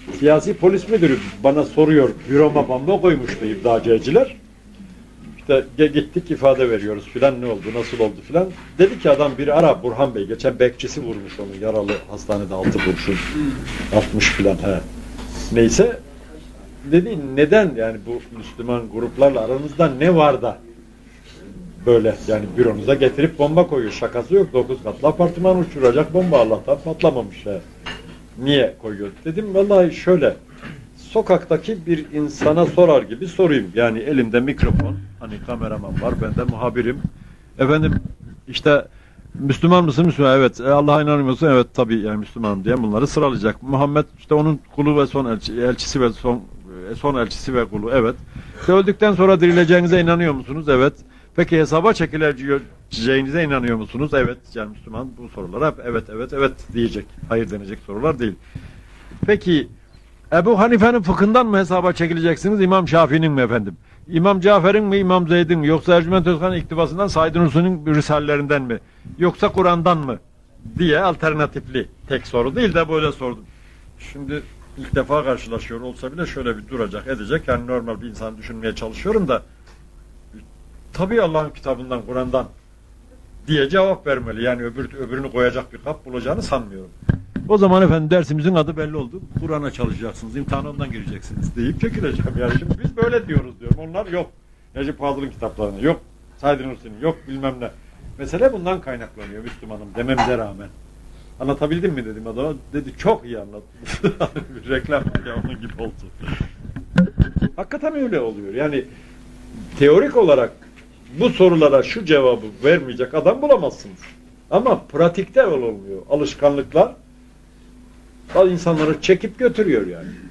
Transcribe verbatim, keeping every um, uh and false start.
Siyasi polis müdürü bana soruyor, büroma bomba koymuştu iddiacılar. İşte gittik ifade veriyoruz filan, ne oldu, nasıl oldu filan. Dedi ki adam biri ara Burhan Bey, geçen bekçisi vurmuş onu, yaralı hastanede, altı kurşun atmış filan. He. Neyse, dedi neden yani bu Müslüman gruplarla aranızda ne var da böyle yani büronuza getirip bomba koyuyor, şakası yok, dokuz katlı apartman uçuracak bomba, Allah'tan patlamamış. He. Niye koyuyor? Dedim vallahi şöyle, sokaktaki bir insana sorar gibi sorayım. Yani elimde mikrofon, hani kameraman var, ben de muhabirim. Efendim işte Müslüman mısın? Müslüman. Evet. E, Allah'a inanıyor musun? Evet tabii yani Müslümanım diye bunları sıralayacak. Muhammed işte onun kulu ve son elçi, elçisi ve son e, son elçisi ve kulu. Evet. İşte öldükten sonra dirileceğinize inanıyor musunuz? Evet. Peki hesaba çekileceğinize inanıyor musunuz? Evet. Yani Müslüman bu sorulara hep evet evet evet diyecek. Hayır denecek sorular değil. Peki Ebu Hanife'nin fıkhından mı hesaba çekileceksiniz, İmam Şafii'nin mi efendim? İmam Cafer'in mi, İmam Zeyd'in mi? Yoksa Ercüment Özkan'ın iktibasından, Said Nursi'nin risallerinden mi? Yoksa Kur'an'dan mı? Diye alternatifli, tek soru değil de böyle sordum. Şimdi ilk defa karşılaşıyor olsa bile şöyle bir duracak, edecek. Yani normal bir insan düşünmeye çalışıyorum da tabii Allah'ın kitabından, Kur'an'dan diye cevap vermeli. Yani öbür, öbürünü koyacak bir kap bulacağını sanmıyorum. O zaman efendim dersimizin adı belli oldu. Kur'an'a çalışacaksınız, imtihana ondan gireceksiniz deyip çekileceğim. Yani şimdi biz böyle diyoruz diyorum. Onlar yok. Necip Fazıl'ın kitaplarına yok. Said Nursi'nin yok, bilmem ne. Mesele bundan kaynaklanıyor Müslümanım dememize rağmen. Anlatabildim mi dedim adama. Dedi çok iyi anlattın. Bir reklam ya onun gibi oldu. Hakikaten öyle oluyor. Yani teorik olarak bu sorulara şu cevabı vermeyecek adam bulamazsınız. Ama pratikte öyle olmuyor. Alışkanlıklar insanları çekip götürüyor yani.